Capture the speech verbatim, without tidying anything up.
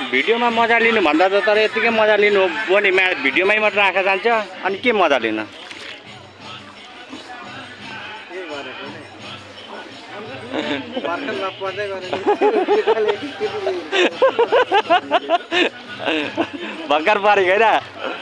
भिडियोमा मजा लिनु भन्दा त तर यतिकै मजा लिनु हो नि भिडियोमै मात्र आँखा जान्छ अनि के मजा लिनु भर्खर परेको होइन